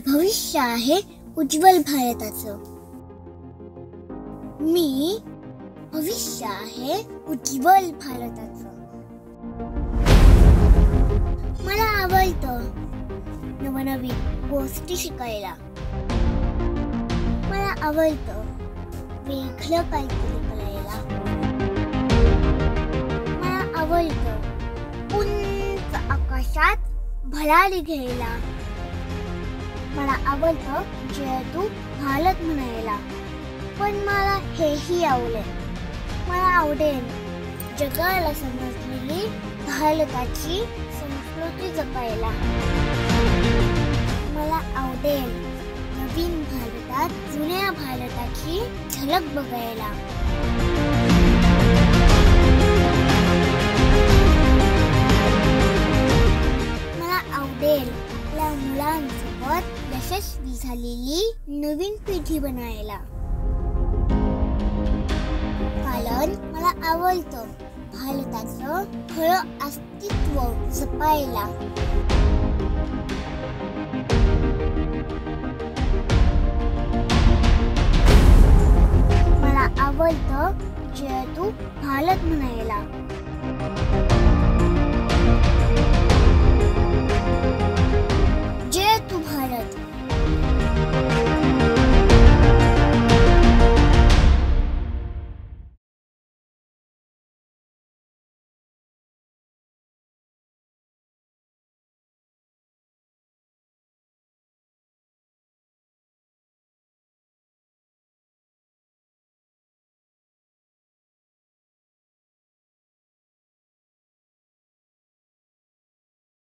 भविष्य आहे उज्ज्वल भारताचं. मी भविष्य आहे उज्ज्वल भारताचं. मला आवडतं नवनवीन गोष्टी शिकायला. मला आवडतं वेगळं काहीतरी करायला. मला आवडतं उंच आकाशात भरारी घ्यायला. मला आवडतं जयतू भारत म्हणायला. पण मला हेही आवडेल. मला आवडेल जगाला समजलेली भारताची संस्कृती जपायला. मला आवडेल नवीन भारतात जुन्या भारताची झलक बघायला. मला आवडेल आपल्या मुलांसोबत यशस्वी झालेली नवीन पिढी बनायला. कारण मला आवडतं भारताचं खरं अस्तित्व जपायला. मला आवडतं जयतू भारत म्हणायला.